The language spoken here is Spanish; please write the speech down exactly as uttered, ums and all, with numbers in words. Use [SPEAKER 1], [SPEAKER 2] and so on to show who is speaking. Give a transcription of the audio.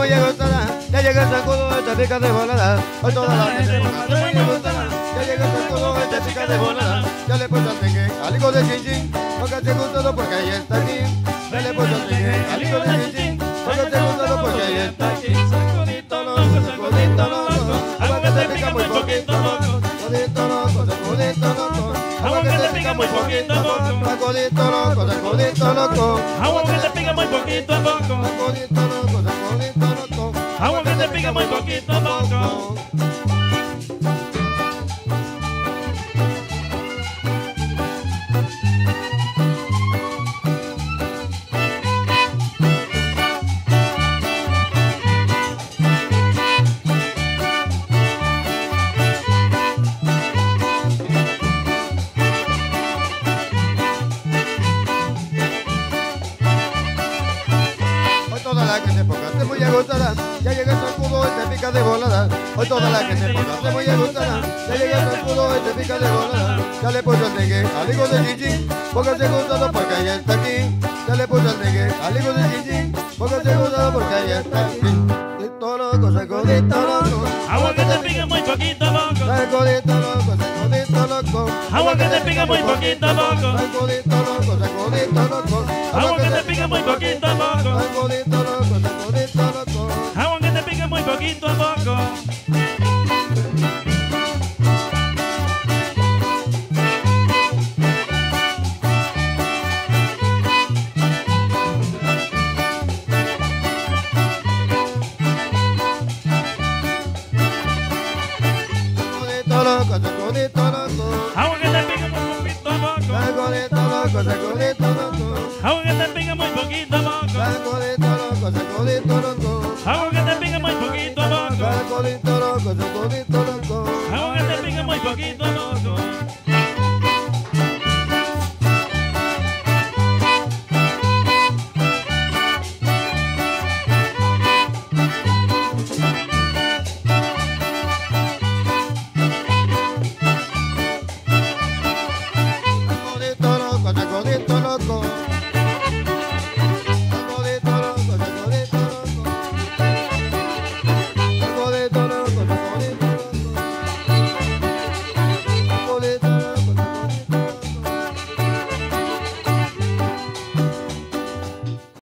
[SPEAKER 1] muy a gustar, ya llega el sacudo, te pica de volada. Hoy toda la que se ponga te muy a gustar, ya llega el sacudo, te pica de volada. Ya le puse al tengue, al hijo de chin chin, porque te gustado porque ahí está aquí. Ya le puse al tengue, al hijo de chin chin, porque te gustado porque ahí está aquí. Sacudito loco, sacudito loco, agua que te pica muy poquito loco. Sacudito loco, sacudito loco, agua que te pica muy poquito loco. Sacudito loco, sacudito loco,
[SPEAKER 2] agua que te pica muy poquito a poco.
[SPEAKER 1] sacudito loco, sacudito loco,
[SPEAKER 2] Agua que te pica muy poquito a poco.
[SPEAKER 1] Toda la que te pongas te muy a gustar, ya llega el escudo y te pica de volada. Hoy toda la que te pongas te muy a gustar, ya llega el escudo y te pica de volada. Ya le puse el dengue al hijo de Chichín, porque se gustado porque ella está aquí. Ya le puse el dengue al hijo de Chichín, porque se gustado porque ella está aquí. Sacudito loco, sacudito loco,
[SPEAKER 2] Agua que te pica muy poquito a poco.
[SPEAKER 1] sacudito loco, sacudito loco,
[SPEAKER 2] Agua que te pica muy poquito a poco.
[SPEAKER 1] sacudito loco, sacudito loco,
[SPEAKER 2] Agua que te pica muy poquito a poco.
[SPEAKER 1] sacudito loco, sacudito loco.
[SPEAKER 2] Agua que te pica muy poquito a poco.
[SPEAKER 1] Loco, sacudito loco,
[SPEAKER 2] Agua que te pica muy poquito a poco.
[SPEAKER 1] sacudito loco, sacudito loco,
[SPEAKER 2] Agua que te pica muy poquito a poco.
[SPEAKER 1] sacudito loco, sacudito loco,
[SPEAKER 2] Agua que te pica muy poquito a poco.
[SPEAKER 1] sacudito loco, sacudito loco.
[SPEAKER 2] Agua que te pica muy poquito a poco.